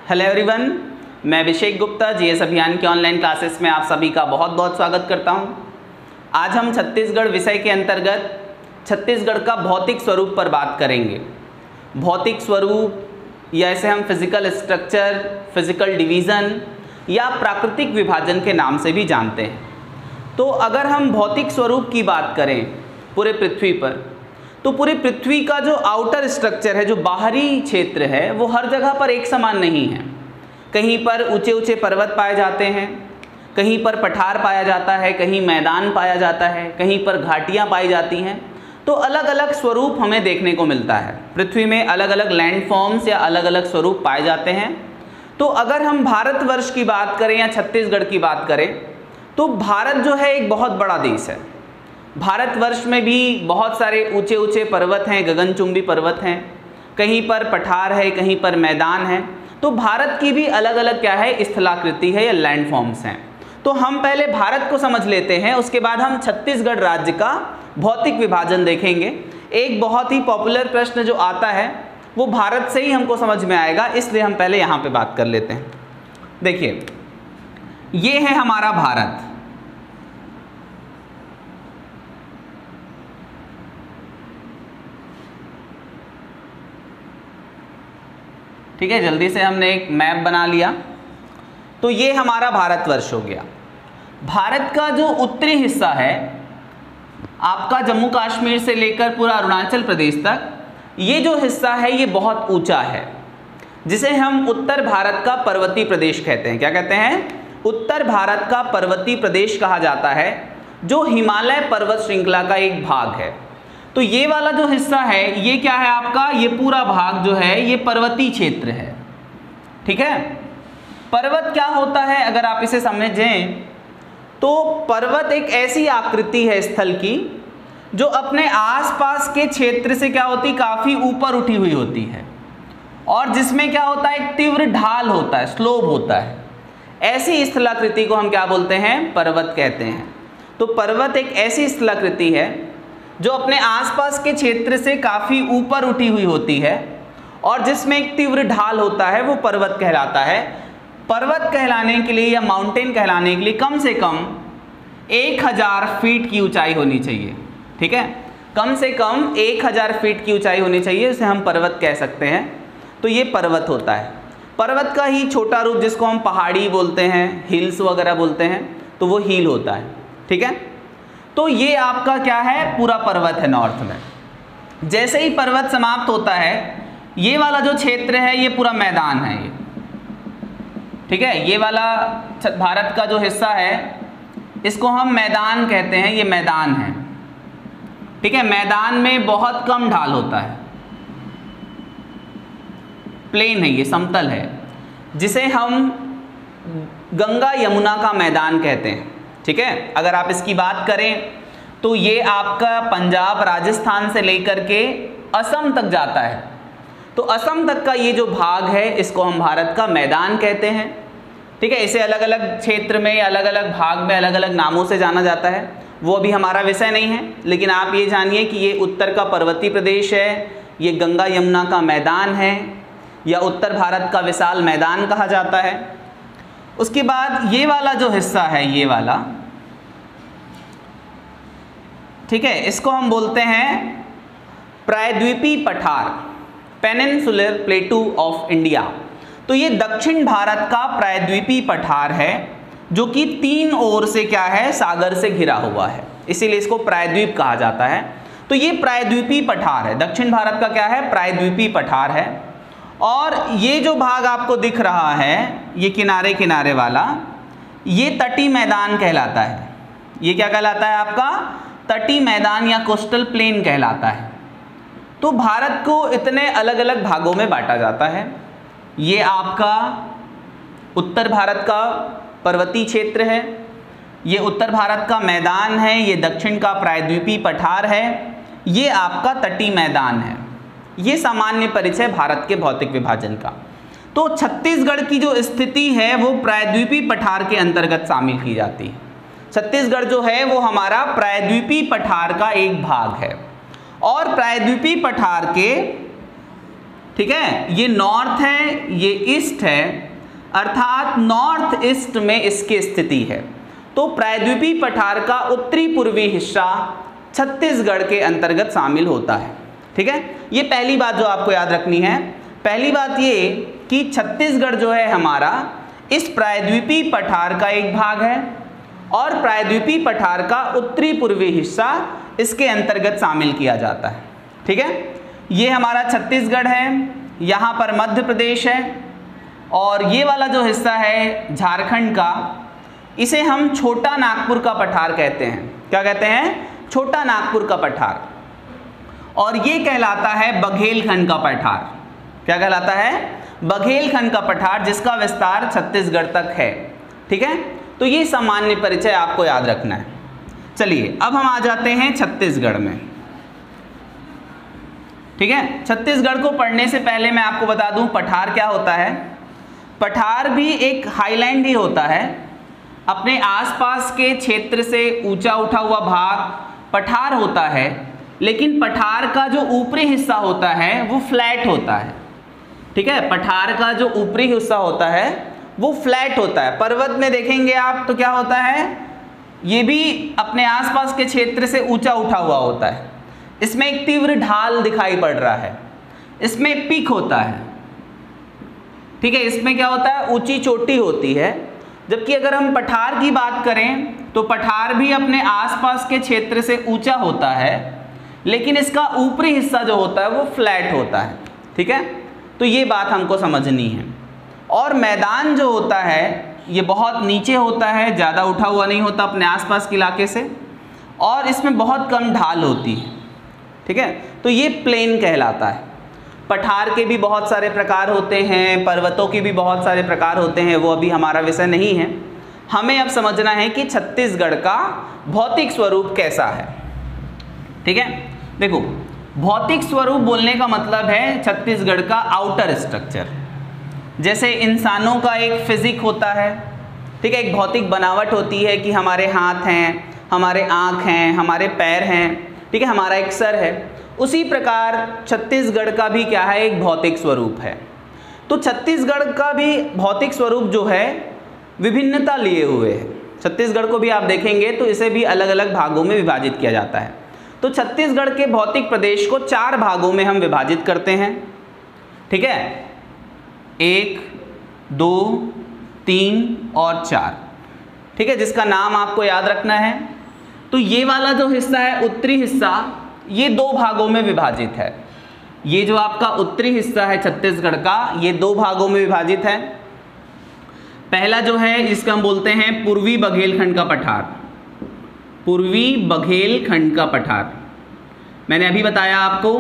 Hello everyone, मैं Abhishek Gupta GS अभियान के ऑनलाइन क्लासेस में आप सभी का बहुत बहुत स्वागत करता हूं। आज हम छत्तीसगढ़ विषय के अंतर्गत छत्तीसगढ़ का भौतिक स्वरूप पर बात करेंगे। भौतिक स्वरूप या इसे हम फिजिकल स्ट्रक्चर, फिजिकल डिवीज़न या प्राकृतिक विभाजन के नाम से भी जानते हैं। तो अगर हम भौतिक स्वरूप की बात करें पूरे पृथ्वी पर, तो पूरी पृथ्वी का जो आउटर स्ट्रक्चर है, जो बाहरी क्षेत्र है, वो हर जगह पर एक समान नहीं है। कहीं पर ऊंचे ऊंचे पर्वत पाए जाते हैं, कहीं पर पठार पाया जाता है, कहीं मैदान पाया जाता है, कहीं पर घाटियाँ पाई जाती हैं। तो अलग अलग स्वरूप हमें देखने को मिलता है। पृथ्वी में अलग अलग लैंडफॉर्म्स या अलग अलग स्वरूप पाए जाते हैं। तो अगर हम भारतवर्ष की बात करें या छत्तीसगढ़ की बात करें, तो भारत जो है एक बहुत बड़ा देश है। भारतवर्ष में भी बहुत सारे ऊंचे ऊंचे पर्वत हैं, गगनचुंबी पर्वत हैं, कहीं पर पठार है, कहीं पर मैदान है। तो भारत की भी अलग अलग क्या है, स्थलाकृति है या लैंडफॉर्म्स हैं। तो हम पहले भारत को समझ लेते हैं, उसके बाद हम छत्तीसगढ़ राज्य का भौतिक विभाजन देखेंगे। एक बहुत ही पॉपुलर प्रश्न जो आता है वो भारत से ही हमको समझ में आएगा, इसलिए हम पहले यहाँ पे बात कर लेते हैं। देखिए, ये है हमारा भारत। ठीक है, जल्दी से हमने एक मैप बना लिया। तो ये हमारा भारतवर्ष हो गया। भारत का जो उत्तरी हिस्सा है, आपका जम्मू कश्मीर से लेकर पूरा अरुणाचल प्रदेश तक, ये जो हिस्सा है ये बहुत ऊंचा है, जिसे हम उत्तर भारत का पर्वतीय प्रदेश कहते हैं। क्या कहते हैं? उत्तर भारत का पर्वतीय प्रदेश कहा जाता है, जो हिमालय पर्वत श्रृंखला का एक भाग है। तो ये वाला जो हिस्सा है ये क्या है आपका, ये पूरा भाग जो है ये पर्वतीय क्षेत्र है। ठीक है, पर्वत क्या होता है अगर आप इसे समझें, तो पर्वत एक ऐसी आकृति है स्थल की जो अपने आसपास के क्षेत्र से क्या होती, काफ़ी ऊपर उठी हुई होती है, और जिसमें क्या होता है, एक तीव्र ढाल होता है, स्लोप होता है। ऐसी स्थलाकृति को हम क्या बोलते हैं, पर्वत कहते हैं। तो पर्वत एक ऐसी स्थलाकृति है जो अपने आसपास के क्षेत्र से काफ़ी ऊपर उठी हुई होती है, और जिसमें एक तीव्र ढाल होता है, वो पर्वत कहलाता है। पर्वत कहलाने के लिए या माउंटेन कहलाने के लिए कम से कम 1000 फीट की ऊंचाई होनी चाहिए। ठीक है, कम से कम 1000 फीट की ऊंचाई होनी चाहिए, उसे हम पर्वत कह सकते हैं। तो ये पर्वत होता है। पर्वत का ही छोटा रूप जिसको हम पहाड़ी बोलते हैं, हिल्स वगैरह बोलते हैं, तो वो हिल होता है। ठीक है, तो ये आपका क्या है, पूरा पर्वत है नॉर्थ में। जैसे ही पर्वत समाप्त होता है, ये वाला जो क्षेत्र है ये पूरा मैदान है ये। ठीक है, ये वाला भारत का जो हिस्सा है इसको हम मैदान कहते हैं, ये मैदान है। ठीक है, मैदान में बहुत कम ढाल होता है, प्लेन है, ये समतल है, जिसे हम गंगा यमुना का मैदान कहते हैं। ठीक है, अगर आप इसकी बात करें तो ये आपका पंजाब, राजस्थान से लेकर के असम तक जाता है। तो असम तक का ये जो भाग है इसको हम भारत का मैदान कहते हैं। ठीक है, इसे अलग अलग क्षेत्र में, अलग अलग भाग में अलग अलग नामों से जाना जाता है, वो अभी हमारा विषय नहीं है। लेकिन आप ये जानिए कि ये उत्तर का पर्वतीय प्रदेश है, ये गंगा यमुना का मैदान है, या उत्तर भारत का विशाल मैदान कहा जाता है। उसके बाद ये वाला जो हिस्सा है, ये वाला, ठीक है, इसको हम बोलते हैं प्रायद्वीपीय पठार, पेनिनसुलर प्लेटू ऑफ इंडिया। तो ये दक्षिण भारत का प्रायद्वीपीय पठार है, जो कि 3 ओर से क्या है, सागर से घिरा हुआ है, इसीलिए इसको प्रायद्वीप कहा जाता है। तो ये प्रायद्वीपीय पठार है, दक्षिण भारत का क्या है, प्रायद्वीपीय पठार है। और ये जो भाग आपको दिख रहा है, ये किनारे किनारे वाला, ये तटीय मैदान कहलाता है। ये क्या कहलाता है आपका, तटीय मैदान या कोस्टल प्लेन कहलाता है। तो भारत को इतने अलग अलग भागों में बांटा जाता है। ये आपका उत्तर भारत का पर्वतीय क्षेत्र है, ये उत्तर भारत का मैदान है, ये दक्षिण का प्रायद्वीपीय पठार है, ये आपका तटीय मैदान है। ये सामान्य परिचय भारत के भौतिक विभाजन का। तो छत्तीसगढ़ की जो स्थिति है वो प्रायद्वीपीय पठार के अंतर्गत शामिल की जाती है। छत्तीसगढ़ जो है वो हमारा प्रायद्वीपीय पठार का एक भाग है, और प्रायद्वीपीय पठार के ठीक है, ये नॉर्थ है, ये ईस्ट है, अर्थात नॉर्थ ईस्ट में इसकी स्थिति है। तो प्रायद्वीपीय पठार का उत्तरी पूर्वी हिस्सा छत्तीसगढ़ के अंतर्गत शामिल होता है। ठीक है, ये पहली बात जो आपको याद रखनी है। पहली बात ये कि छत्तीसगढ़ जो है हमारा इस प्रायद्वीपीय पठार का एक भाग है और प्रायद्वीपीय पठार का उत्तरी पूर्वी हिस्सा इसके अंतर्गत शामिल किया जाता है। ठीक है, ये हमारा छत्तीसगढ़ है, यहाँ पर मध्य प्रदेश है और ये वाला जो हिस्सा है झारखंड का, इसे हम छोटा नागपुर का पठार कहते हैं। क्या कहते हैं? छोटा नागपुर का पठार। और ये कहलाता है बघेलखंड का पठार। क्या कहलाता है? बघेलखंड का पठार, जिसका विस्तार छत्तीसगढ़ तक है। ठीक है, तो ये सामान्य परिचय आपको याद रखना है। चलिए अब हम आ जाते हैं छत्तीसगढ़ में। ठीक है, छत्तीसगढ़ को पढ़ने से पहले मैं आपको बता दूं पठार क्या होता है। पठार भी एक हाईलैंड ही होता है, अपने आसपास के क्षेत्र से ऊंचा उठा हुआ भाग पठार होता है, लेकिन पठार का जो ऊपरी हिस्सा होता है वो फ्लैट होता है। ठीक है, पठार का जो ऊपरी हिस्सा होता है वो फ्लैट होता है। पर्वत में देखेंगे आप तो क्या होता है, ये भी अपने आसपास के क्षेत्र से ऊंचा उठा हुआ होता है। इसमें एक तीव्र ढाल दिखाई पड़ रहा है, इसमें पीक होता है। ठीक है, इसमें क्या होता है, ऊंची चोटी होती है। जबकि अगर हम पठार की बात करें तो पठार भी अपने आसपास के क्षेत्र से ऊंचा होता है, लेकिन इसका ऊपरी हिस्सा जो होता है वो फ्लैट होता है। ठीक है, तो ये बात हमको समझनी है। और मैदान जो होता है ये बहुत नीचे होता है, ज़्यादा उठा हुआ नहीं होता अपने आसपास के इलाके से, और इसमें बहुत कम ढाल होती है। ठीक है, तो ये प्लेन कहलाता है। पठार के भी बहुत सारे प्रकार होते हैं, पर्वतों के भी बहुत सारे प्रकार होते हैं, वो अभी हमारा विषय नहीं है। हमें अब समझना है कि छत्तीसगढ़ का भौतिक स्वरूप कैसा है। ठीक है, देखो भौतिक स्वरूप बोलने का मतलब है छत्तीसगढ़ का आउटर स्ट्रक्चर। जैसे इंसानों का एक फिजिक होता है, ठीक है, एक भौतिक बनावट होती है कि हमारे हाथ हैं, हमारे आँख हैं, हमारे पैर हैं, ठीक है, हमारा एक सर है। उसी प्रकार छत्तीसगढ़ का भी क्या है, एक भौतिक स्वरूप है। तो छत्तीसगढ़ का भी भौतिक स्वरूप जो है विभिन्नता लिए हुए है। छत्तीसगढ़ को भी आप देखेंगे तो इसे भी अलग अलग भागों में विभाजित किया जाता है। तो छत्तीसगढ़ के भौतिक प्रदेश को 4 भागों में हम विभाजित करते हैं। ठीक है, 1, 2, 3 और 4। ठीक है, जिसका नाम आपको याद रखना है। तो ये वाला जो हिस्सा है, उत्तरी हिस्सा, ये 2 भागों में विभाजित है। ये जो आपका उत्तरी हिस्सा है छत्तीसगढ़ का, ये 2 भागों में विभाजित है। पहला जो है जिसका हम बोलते हैं पूर्वी बघेलखंड का पठार। पूर्वी बघेलखंड का पठार, मैंने अभी बताया आपको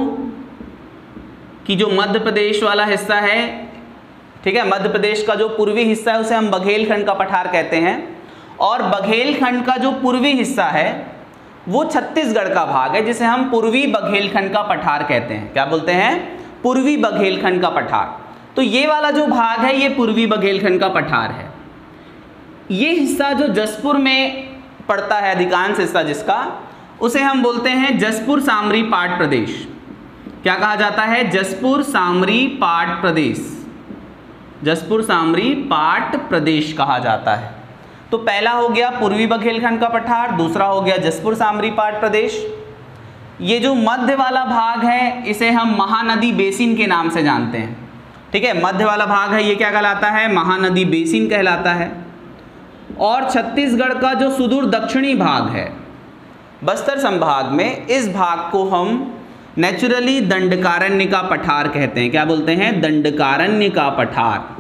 कि जो मध्य प्रदेश वाला हिस्सा है, ठीक है, मध्य प्रदेश का जो पूर्वी हिस्सा है उसे हम बघेलखंड का पठार कहते हैं। और बघेलखंड का जो पूर्वी हिस्सा है वो छत्तीसगढ़ का भाग है, जिसे हम पूर्वी बघेलखंड का पठार कहते हैं। क्या बोलते हैं? पूर्वी बघेलखंड का पठार। तो ये वाला जो भाग है ये पूर्वी बघेलखंड का पठार है। ये हिस्सा जो जसपुर में पड़ता है, अधिकांश हिस्सा जिसका, उसे हम बोलते हैं जसपुर सामरी पाट प्रदेश। क्या कहा जाता है? जसपुर सामरी पाट प्रदेश। जसपुर सामरी पाट प्रदेश कहा जाता है। तो पहला हो गया पूर्वी बघेलखंड का पठार, दूसरा हो गया जसपुर सामरी पाट प्रदेश। ये जो मध्य वाला भाग है इसे हम महानदी बेसिन के नाम से जानते हैं। ठीक है, मध्य वाला भाग है ये क्या कहलाता है? महानदी बेसिन कहलाता है। और छत्तीसगढ़ का जो सुदूर दक्षिणी भाग है बस्तर संभाग में, इस भाग को हम नेचुरली दंडकारण्य का पठार कहते हैं। क्या बोलते हैं? दंडकारण्य का पठार।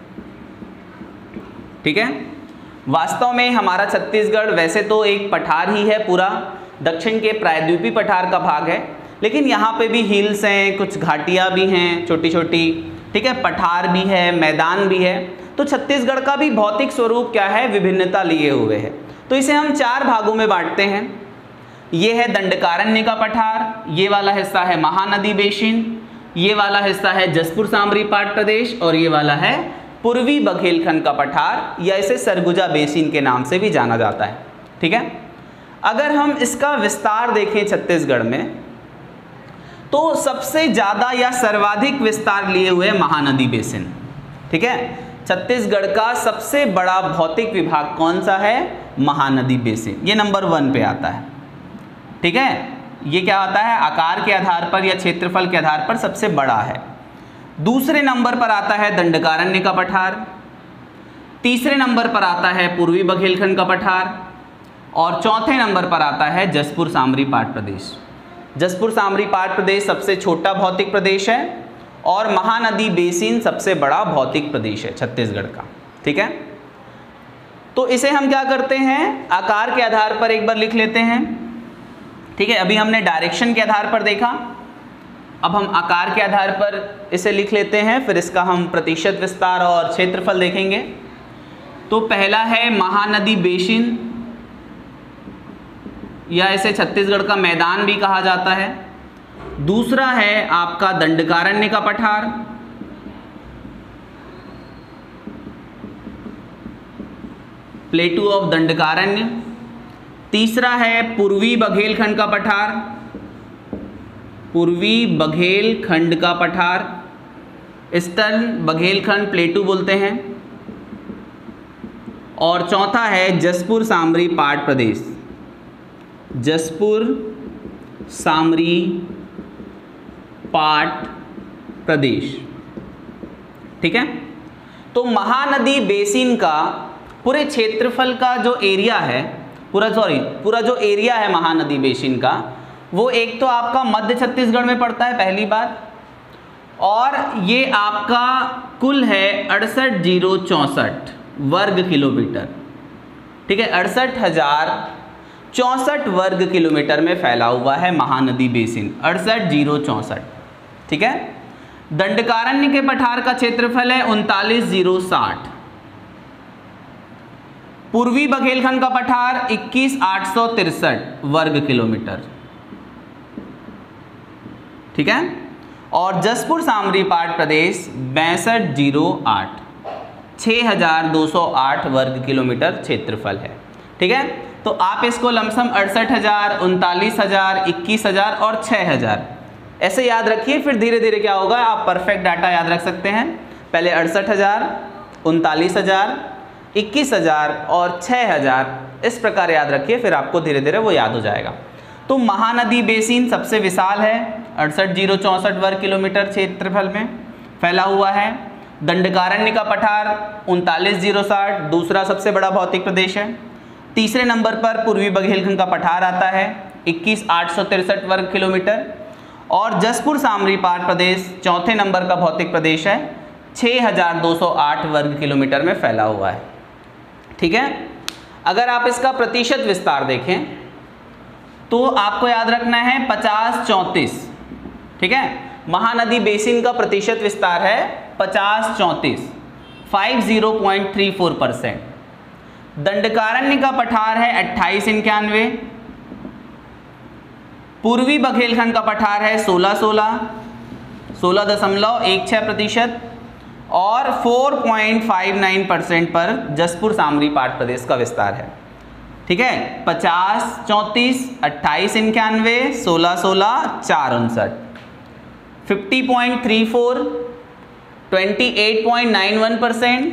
ठीक है, वास्तव में हमारा छत्तीसगढ़ वैसे तो एक पठार ही है, पूरा दक्षिण के प्रायद्वीपीय पठार का भाग है, लेकिन यहाँ पे भी हिल्स हैं, कुछ घाटियाँ भी हैं छोटी छोटी। ठीक है, पठार भी है, मैदान भी है। तो छत्तीसगढ़ का भी भौतिक स्वरूप क्या है? विभिन्नता लिए हुए है। तो इसे हम 4 भागों में बांटते हैं। ये है दंडकारण्य का पठार, ये वाला हिस्सा है महानदी बेसिन, ये वाला हिस्सा है जसपुर सामरी पाट प्रदेश, और ये वाला है पूर्वी बघेलखंड का पठार, या इसे सरगुजा बेसिन के नाम से भी जाना जाता है। ठीक है, अगर हम इसका विस्तार देखें छत्तीसगढ़ में, तो सबसे ज़्यादा या सर्वाधिक विस्तार लिए हुए महानदी बेसिन, ठीक है। छत्तीसगढ़ का सबसे बड़ा भौतिक विभाग कौन सा है? महानदी बेसिन, ये नंबर 1 पे आता है, ठीक है। ये क्या होता है? आकार के आधार पर या क्षेत्रफल के आधार पर सबसे बड़ा है। दूसरे नंबर पर आता है दंडकारण्य का पठार, तीसरे नंबर पर आता है पूर्वी बघेलखंड का पठार, और चौथे नंबर पर आता है जसपुर सामरी पाट प्रदेश। जसपुर सामरी पाट प्रदेश सबसे छोटा भौतिक प्रदेश है और महानदी बेसिन सबसे बड़ा भौतिक प्रदेश है छत्तीसगढ़ का, ठीक है। तो इसे हम क्या करते हैं? आकार के आधार पर एक बार लिख लेते हैं, ठीक है। अभी हमने डायरेक्शन के आधार पर देखा, अब हम आकार के आधार पर इसे लिख लेते हैं, फिर इसका हम प्रतिशत विस्तार और क्षेत्रफल देखेंगे। तो पहला है महानदी बेसिन, या इसे छत्तीसगढ़ का मैदान भी कहा जाता है। दूसरा है आपका दंडकारण्य का पठार, प्लेटू ऑफ दंडकारण्य। तीसरा है पूर्वी बघेलखंड का पठार, पूर्वी बघेलखंड का पठार, ईस्टर्न बघेलखंड प्लेटू बोलते हैं। और चौथा है जसपुर सामरी पाट प्रदेश, जसपुर सामरी पाट प्रदेश, ठीक है। तो महानदी बेसिन का पूरे क्षेत्रफल का जो एरिया है, पूरा जो एरिया है महानदी बेसिन का, वो एक तो आपका मध्य छत्तीसगढ़ में पड़ता है पहली बात, और ये आपका कुल है 68,064 वर्ग किलोमीटर, ठीक है। 68,064 वर्ग किलोमीटर में फैला हुआ है महानदी बेसिन, 68,064, ठीक है। दंडकारण्य के पठार का क्षेत्रफल है 39,060, पूर्वी बघेलखंड का पठार 21,863 वर्ग किलोमीटर, ठीक है। और जसपुर सामरी पाट प्रदेश 62,008, 6,208 वर्ग किलोमीटर क्षेत्रफल है, ठीक है। तो आप इसको लमसम 68,000, 39,000, 21,000 और 6,000 ऐसे याद रखिए, फिर धीरे धीरे क्या होगा आप परफेक्ट डाटा याद रख सकते हैं। पहले 68,000, 39,000, 21,000 और 6,000 इस प्रकार याद रखिए, फिर आपको धीरे धीरे वो याद हो जाएगा। तो महानदी बेसिन सबसे विशाल है, 68,064 वर्ग किलोमीटर क्षेत्रफल में फैला हुआ है। दंडकारण्य का पठार 39,060 दूसरा सबसे बड़ा भौतिक प्रदेश है। तीसरे नंबर पर पूर्वी बघेलखंड का पठार आता है 21,863 वर्ग किलोमीटर, और जसपुर सामरी पाट प्रदेश चौथे नंबर का भौतिक प्रदेश है, 6,208 वर्ग किलोमीटर में फैला हुआ है, ठीक है। अगर आप इसका प्रतिशत विस्तार देखें तो आपको याद रखना है 50-34, ठीक है। महानदी बेसिन का प्रतिशत विस्तार है 50-34, 50.34%। दंडकारण्य का पठार है 28-91, पूर्वी बघेलखंड का पठार है 16.16% और 4.59% पर जसपुर सामरी पाट प्रदेश का विस्तार है, ठीक है। 50-34, 28-91, 16-16, 4-59, 50.34, 28.91%,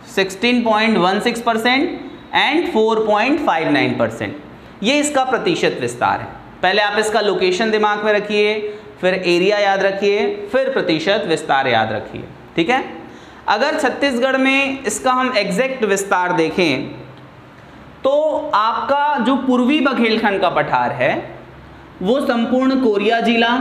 16.16% एंड 4.59%। ये इसका प्रतिशत विस्तार है। पहले आप इसका लोकेशन दिमाग में रखिए, फिर एरिया याद रखिए, फिर प्रतिशत विस्तार याद रखिए, ठीक है। अगर छत्तीसगढ़ में इसका हम एग्जैक्ट विस्तार देखें तो आपका जो पूर्वी बघेलखंड का पठार है वो संपूर्ण कोरिया जिला,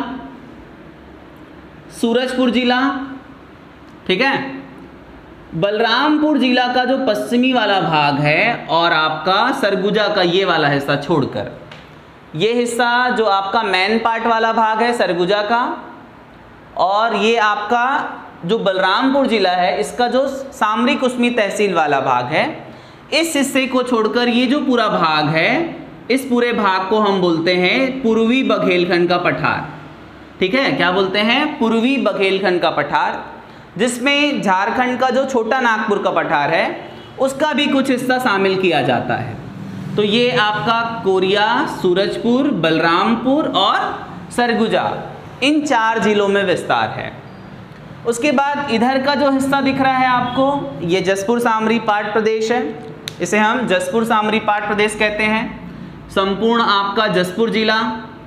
सूरजपुर जिला, ठीक है, बलरामपुर जिला का जो पश्चिमी वाला भाग है और आपका सरगुजा का ये वाला हिस्सा छोड़कर, ये हिस्सा जो आपका मेन पार्ट वाला भाग है सरगुजा का, और ये आपका जो बलरामपुर जिला है इसका जो सामरी कुसमी तहसील वाला भाग है, इस हिस्से को छोड़कर ये जो पूरा भाग है, इस पूरे भाग को हम बोलते हैं पूर्वी बघेलखंड का पठार, ठीक है। क्या बोलते हैं? पूर्वी बघेलखंड का पठार, जिसमें झारखंड का जो छोटा नागपुर का पठार है उसका भी कुछ हिस्सा शामिल किया जाता है। तो ये आपका कोरिया, सूरजपुर, बलरामपुर और सरगुजा, इन 4 जिलों में विस्तार है। उसके बाद इधर का जो हिस्सा दिख रहा है आपको, ये जसपुर सामरी पाट प्रदेश है, इसे हम जसपुर सामरी पाट प्रदेश कहते हैं। संपूर्ण आपका जसपुर जिला,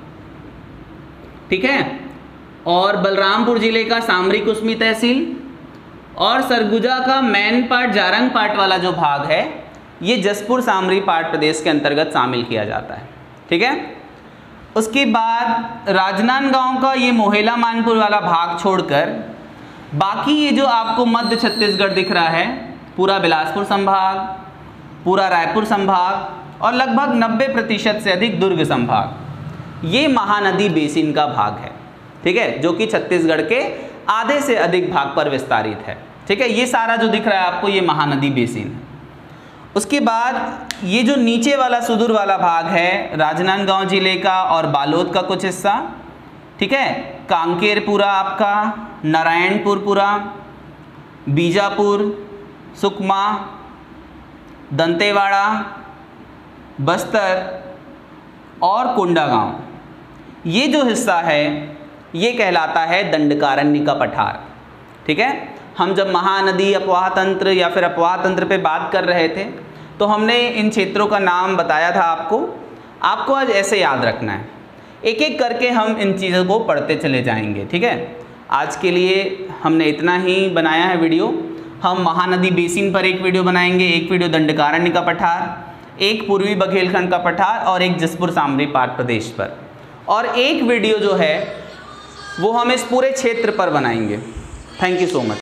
ठीक है, और बलरामपुर जिले का सामरी कुसमी तहसील, और सरगुजा का मैन पाट जारंग पाट वाला जो भाग है ये जसपुर सामरी पाट प्रदेश के अंतर्गत शामिल किया जाता है, ठीक है। उसके बाद राजनांदगांव का ये मोहेला मानपुर वाला भाग छोड़कर बाकी ये जो आपको मध्य छत्तीसगढ़ दिख रहा है, पूरा बिलासपुर संभाग, पूरा रायपुर संभाग और लगभग 90% से अधिक दुर्ग संभाग, ये महानदी बेसिन का भाग है, ठीक है, जो कि छत्तीसगढ़ के आधे से अधिक भाग पर विस्तारित है, ठीक है। ये सारा जो दिख रहा है आपको ये महानदी बेसिन है। उसके बाद ये जो नीचे वाला सुदूर वाला भाग है राजनांदगांव जिले का और बालोद का कुछ हिस्सा, ठीक है, कांकेर पूरा आपका, नारायणपुर पूरा, बीजापुर, सुकमा, दंतेवाड़ा, बस्तर और कोंडागांव, ये जो हिस्सा है ये कहलाता है दंडकारण्य का पठार, ठीक है। हम जब महानदी अपवाह तंत्र या फिर अपवाह तंत्र पे बात कर रहे थे तो हमने इन क्षेत्रों का नाम बताया था आपको आज ऐसे याद रखना है, एक एक करके हम इन चीज़ों को पढ़ते चले जाएंगे, ठीक है। आज के लिए हमने इतना ही बनाया है वीडियो। हम महानदी बेसिन पर एक वीडियो बनाएंगे, एक वीडियो दंडकारण्य का पठार, एक पूर्वी बघेलखंड का पठार और एक जसपुर सामरी पाट प्रदेश पर, और एक वीडियो जो है वो हम इस पूरे क्षेत्र पर बनाएंगे। Thank you so much.